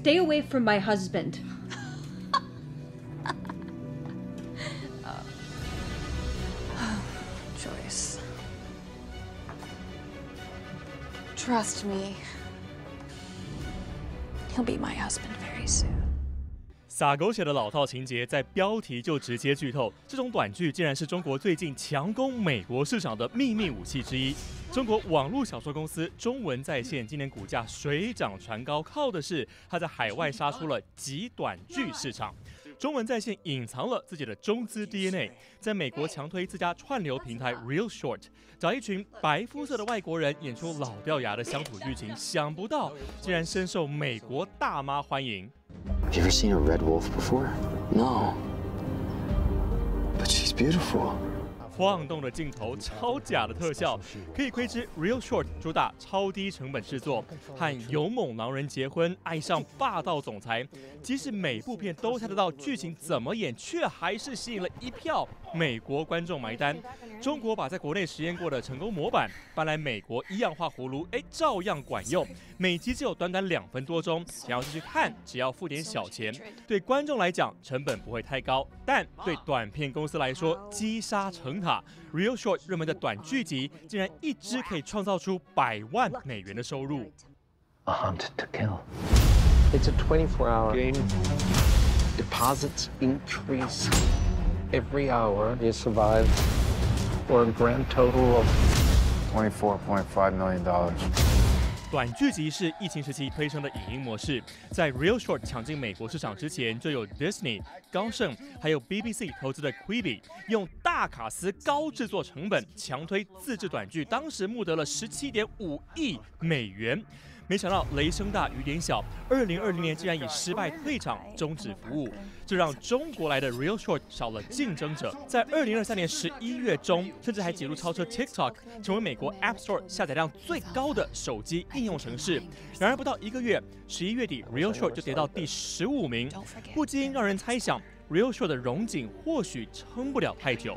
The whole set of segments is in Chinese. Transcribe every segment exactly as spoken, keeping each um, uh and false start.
Stay away from my husband. Joyce. Trust me. He'll be my husband very soon. 撒狗血的老套情节在标题就直接剧透，这种短剧竟然是中国最近强攻美国市场的秘密武器之一。中国网络小说公司中文在线今年股价水涨船高，靠的是它在海外杀出了极短剧市场。中文在线隐藏了自己的中资 D N A， 在美国强推自家串流平台 Real Short， 找一群白肤色的外国人演出老掉牙的乡土剧情，想不到竟然深受美国大妈欢迎。 Have you ever seen a red wolf before? No. But she's beautiful. 晃动的镜头、超假的特效，可以窥知 Real Short 主打超低成本制作，和勇猛狼人结婚，爱上霸道总裁。即使每部片都猜得到剧情怎么演，却还是吸引了一票美国观众买单。中国把在国内实验过的成功模板搬来美国一样画葫芦，哎，照样管用。每集只有短短两分多钟，想要继续看，只要付点小钱。对观众来讲，成本不会太高，但对短片公司来说，积沙成塔。 Real Short 热门的短剧集，竟然一支可以创造出百万美元的收入。 A hunt to kill. It's a twenty-four hour game. Deposits increase every hour you survive, for a grand total of twenty-four point five million dollars. 短剧集是疫情时期推升的影音模式，在 Real Short 抢进美国市场之前，就有 Disney、高盛还有 B B C 投资的 Quibi 用大卡司、高制作成本强推自制短剧，当时募得了十七点五亿美元。 没想到雷声大雨点小，二零二零年竟然以失败退场，终止服务，这让中国来的 Real Short 少了竞争者。在二零二三年十一月中，甚至还几度超车 TikTok， 成为美国 App Store 下载量最高的手机应用程式。然而不到一个月，十一月底 Real Short 就跌到第十五名，不禁让人猜想 Real Short 的荣景或许撑不了太久。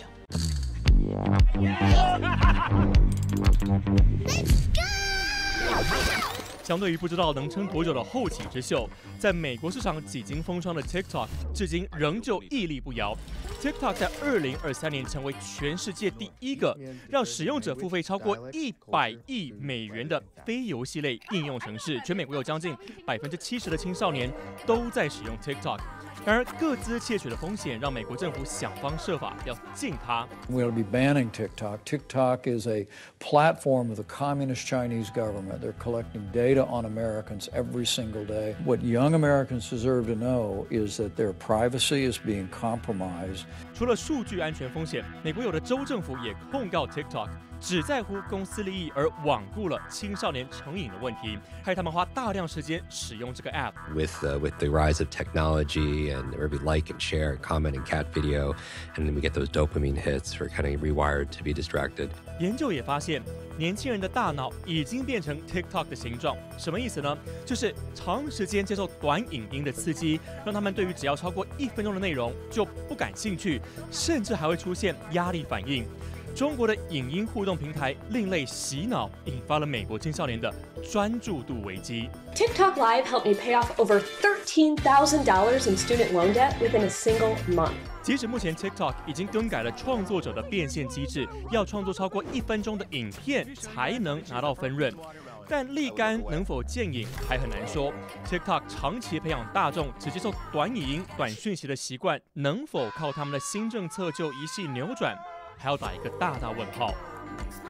相对于不知道能撑多久的后起之秀，在美国市场几经风霜的 TikTok， 至今仍旧屹立不摇。TikTok 在二零二三年成为全世界第一个让使用者付费超过一百亿美元的非游戏类应用程式。全美国有将近百分之七十的青少年都在使用 TikTok。 然而，各自窃取的风险让美国政府想方设法要禁它。 We'll be banning TikTok. TikTok is a platform of the communist Chinese government. They're collecting data on Americans every single day. What young Americans deserve to know is that their privacy is being compromised. 除了数据安全风险，美国有的州政府也控告 TikTok。 只在乎公司利益而罔顾了青少年成瘾的问题，害他们花大量时间使用这个 app。 With uh, with the rise of technology and every like and share and comment and cat video, and then we get those dopamine hits. We're kind of rewired to be distracted. 研究也发现，年轻人的大脑已经变成 TikTok 的形状。什么意思呢？就是长时间接受短影音的刺激，让他们对于只要超过一分钟的内容就不感兴趣，甚至还会出现压力反应。 中国的影音互动平台另类洗脑，引发了美国青少年的专注度危机。 TikTok Live helped me pay off over thirteen thousand dollars in student loan debt within a single month. 即使目前 TikTok 已经更改了创作者的变现机制，要创作超过一分钟的影片才能拿到分润。 但立竿能否见影还很难说。TikTok 长期培养大众只接受短影音、短讯息的习惯，能否靠他们的新政策就一系扭转，还要打一个大大问号。